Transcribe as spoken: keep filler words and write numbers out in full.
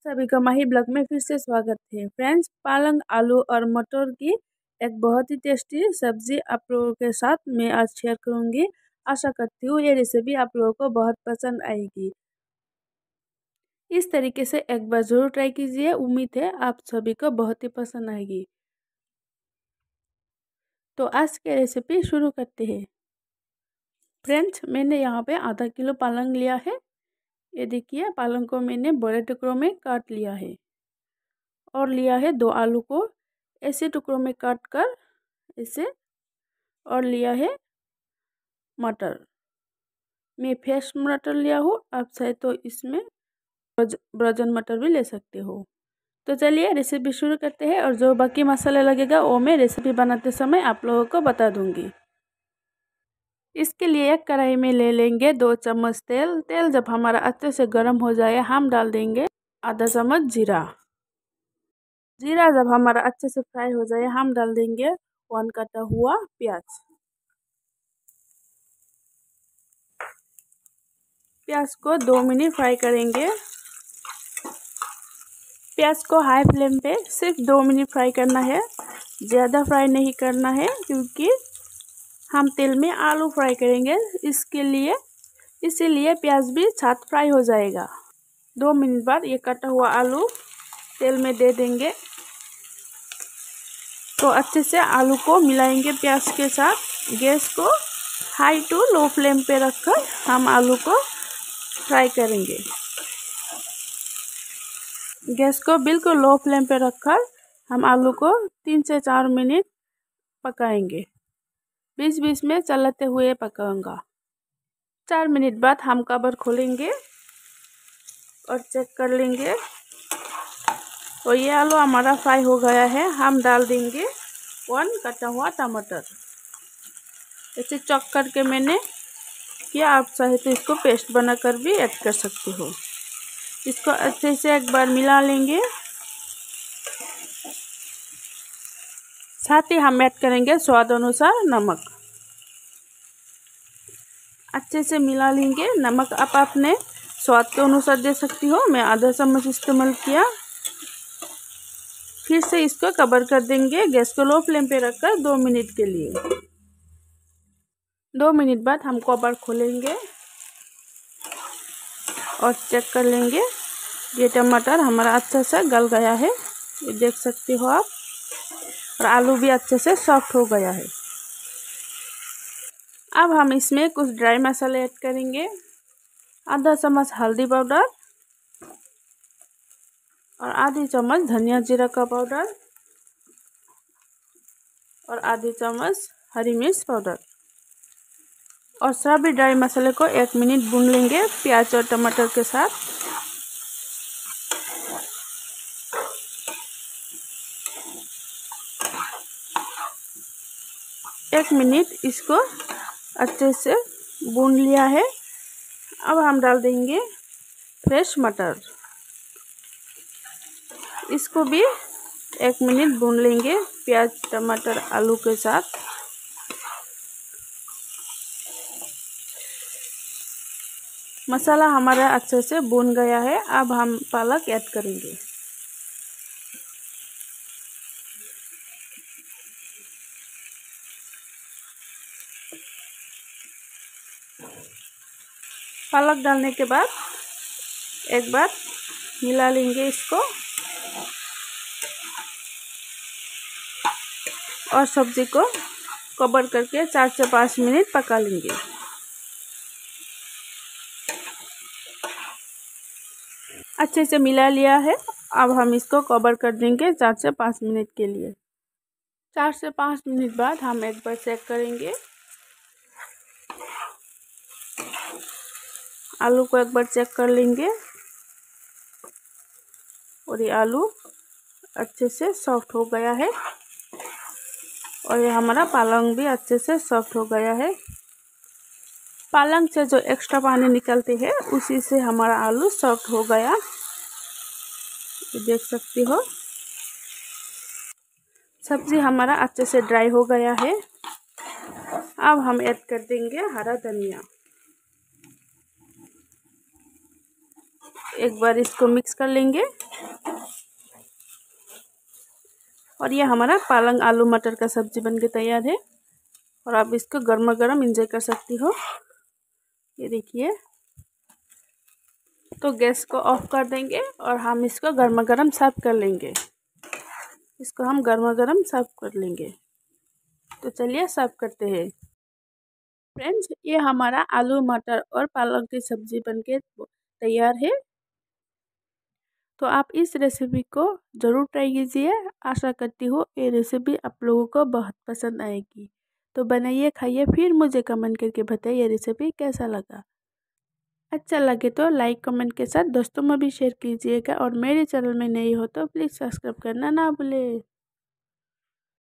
सभी का माही ब्लॉग में फिर से स्वागत है। फ्रेंड्स, पालक, आलू और मटर की एक बहुत ही टेस्टी सब्जी आप लोगों के साथ मैं आज शेयर करूंगी। आशा करती हूँ ये रेसिपी आप लोगों को बहुत पसंद आएगी। इस तरीके से एक बार ज़रूर ट्राई कीजिए, उम्मीद है आप सभी को बहुत ही पसंद आएगी। तो आज की रेसिपी शुरू करते हैं। फ्रेंड्स, मैंने यहाँ पे आधा किलो पालक लिया है। ये देखिए, पालक को मैंने बड़े टुकड़ों में काट लिया है। और लिया है दो आलू को ऐसे टुकड़ों में काट कर ऐसे। और लिया है मटर, मैं फ्रेश मटर लिया हूँ, आप चाहे तो इसमें ब्रोजन मटर भी ले सकते हो। तो चलिए रेसिपी शुरू करते हैं। और जो बाकी मसाला लगेगा वो मैं रेसिपी बनाते समय आप लोगों को बता दूंगी। इसके लिए एक कढ़ाई में ले लेंगे दो चम्मच तेल। तेल जब हमारा अच्छे से गर्म हो जाए हम डाल देंगे आधा चम्मच जीरा। जीरा जब हमारा अच्छे से फ्राई हो जाए हम डाल देंगे वन कटा हुआ प्याज। प्याज को दो मिनट फ्राई करेंगे। प्याज को हाई फ्लेम पे सिर्फ दो मिनट फ्राई करना है, ज़्यादा फ्राई नहीं करना है क्योंकि हम तेल में आलू फ्राई करेंगे, इसके लिए इसीलिए प्याज भी साथ फ्राई हो जाएगा। दो मिनट बाद ये कटा हुआ आलू तेल में दे देंगे। तो अच्छे से आलू को मिलाएंगे प्याज के साथ। गैस को हाई टू लो फ्लेम पे रखकर हम आलू को फ्राई करेंगे। गैस को बिल्कुल लो फ्लेम पे रखकर हम आलू को तीन से चार मिनट पकाएंगे। बीच बीच में चलाते हुए पकाऊंगा। चार मिनट बाद हम कवर खोलेंगे और चेक कर लेंगे। तो ये आलू हमारा फ्राई हो गया है। हम डाल देंगे वन कटा हुआ टमाटर। ऐसे चॉप करके मैंने किया, आप चाहे तो इसको पेस्ट बनाकर भी ऐड कर सकते हो। इसको अच्छे से एक बार मिला लेंगे। साथ ही हम ऐड करेंगे स्वाद अनुसार नमक। अच्छे से मिला लेंगे। नमक आप अपने स्वाद के अनुसार दे सकती हो, मैं आधा चम्मच इस्तेमाल किया। फिर से इसको कवर कर देंगे गैस को लो फ्लेम पे रखकर दो मिनट के लिए। दो मिनट बाद हम कवर खोलेंगे और चेक कर लेंगे। ये टमाटर हमारा अच्छे से गल गया है, ये देख सकते हो आप। और आलू भी अच्छे से सॉफ्ट हो गया है। अब हम इसमें कुछ ड्राई मसाले ऐड करेंगे। आधा चम्मच हल्दी पाउडर और आधी चम्मच धनिया जीरा का पाउडर और आधी चम्मच हरी मिर्च पाउडर। और सभी ड्राई मसाले को एक मिनट भून लेंगे प्याज और टमाटर के साथ। एक मिनट इसको अच्छे से भून लिया है। अब हम डाल देंगे फ्रेश मटर। इसको भी एक मिनट भून लेंगे प्याज टमाटर आलू के साथ। मसाला हमारा अच्छे से भून गया है। अब हम पालक ऐड करेंगे। पालक डालने के बाद एक बार मिला लेंगे इसको और सब्जी को कवर करके चार से पाँच मिनट पका लेंगे। अच्छे से मिला लिया है। अब हम इसको कवर कर देंगे चार से पाँच मिनट के लिए। चार से पाँच मिनट बाद हम एक बार चेक करेंगे। आलू को एक बार चेक कर लेंगे और ये आलू अच्छे से सॉफ्ट हो गया है। और ये हमारा पालक भी अच्छे से सॉफ्ट हो गया है। पालक से जो एक्स्ट्रा पानी निकलते हैं उसी से हमारा आलू सॉफ्ट हो गया, ये देख सकते हो। सब्जी हमारा अच्छे से ड्राई हो गया है। अब हम ऐड कर देंगे हरा धनिया। एक बार इसको मिक्स कर लेंगे। और ये हमारा पालक आलू मटर का सब्जी बनके तैयार है और आप इसको गर्मा गर्म इंजॉय कर सकती हो। ये देखिए, तो गैस को ऑफ कर देंगे और हम इसको गर्मा गर्म सर्व कर लेंगे। इसको हम गर्मा गर्म सर्व कर लेंगे। तो चलिए सर्व करते हैं। फ्रेंड्स, ये हमारा आलू मटर और पालक की सब्जी बनके तैयार है। तो आप इस रेसिपी को ज़रूर ट्राई कीजिए। आशा करती हूँ ये रेसिपी आप लोगों को बहुत पसंद आएगी। तो बनाइए, खाइए, फिर मुझे कमेंट करके बताइए ये रेसिपी कैसा लगा। अच्छा लगे तो लाइक कमेंट के साथ दोस्तों में भी शेयर कीजिएगा और मेरे चैनल में नए हो तो प्लीज़ सब्सक्राइब करना ना भूलें।